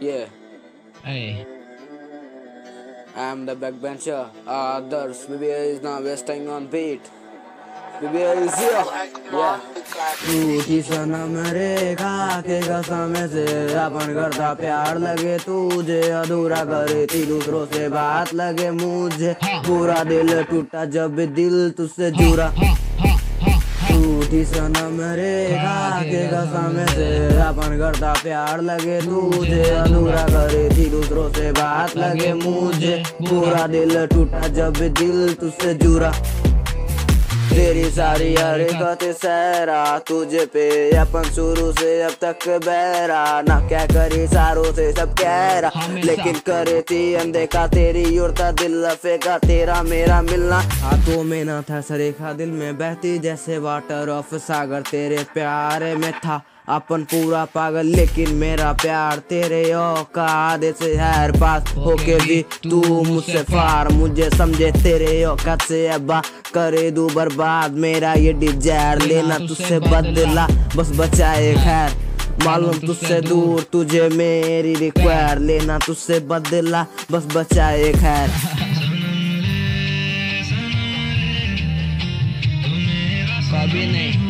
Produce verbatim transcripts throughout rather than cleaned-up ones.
Yeah, Hey. I'm the backbencher. Others, B B A is now wasting on beat. B B A is here. Yeah. झूठी सनम रे खा के कसम से अपन करता प्यार लगे तुझे अधूरा करे थी दूसरों से बात लगे मुझे पूरा दिल टूटा जब दिल तुझसे जुड़ा झूठी सनम रे खा के कसम से अपन करता प्यार लगे तुझे अधूरा करे थी दूसरों से बात लगे मुझे पूरा दिल टूटा जब दिल तुझसे जुड़ा तेरी सारी हरकतें सहरा तुझे पे अपन शुरू से अब तक बहरा ना क्या करे सारों से सब कह रहा लेकिन करे थी अनदेखा तेरी उड़ता दिल लफेगा तेरा मेरा मिलना हाथों में ना था सरेखा दिल में बहती जैसे वाटर ऑफ सागर तेरे प्यार में था अपन पूरा पागल लेकिन मेरा प्यार तेरे औकात से हर पास होके भी तू मुझसे फार मुझे समझे तेरे औकात से अब्बा करे दू बर्बाद मेरा ये डिजायर लेना तुझसे बदला बस बचाए खैर मालूम तुझसे दूर तुझे मेरी रिक्वायर लेना तुझसे बदला बस बचाए खैर कभी नहीं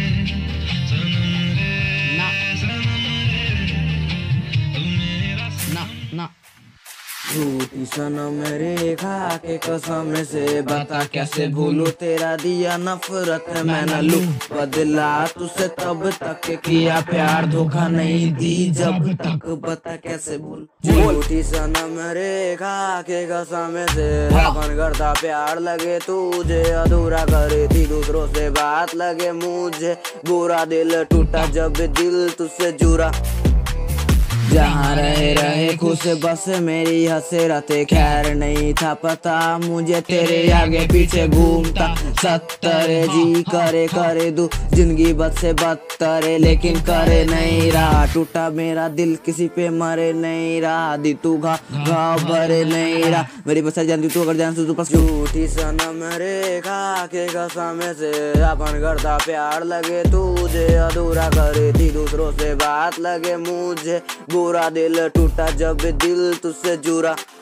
ना ना झूठी सनम रे खा के कसम से बता कैसे भूलूं तेरा दिया नफरत मैं न लूं बदला तुझसे तब तक किया प्यार धोखा नहीं दी जब तक बता कैसे भूल झूठी सनम रे खा के कसम से अपन करता प्यार लगे तुझे अधूरा करे थी दूसरों से बात लगे मुझे बुरा दिल टूटा जब दिल तुझसे जुड़ा जहाँ रहे रहे खुश बस मेरी हसरते खैर नहीं था पता मुझे तेरे आगे पीछे घूमता सत्तर जी करे करे दू जिंदगी बद से बदतर लेकिन करे नहीं रहा टूटा मेरा दिल किसी पे मरे नहीं रहा दी तू घा घाव भरे नहीं रहा मेरी बस जानती तू अगर जान तू बस झूठी सनम रे खा के कसम से अपन करता प्यार लगे तुझे अधूरा करे थी दूसरों से बात लगे मुझे पूरा दिल टूटा जब दिल तुझसे जुड़ा।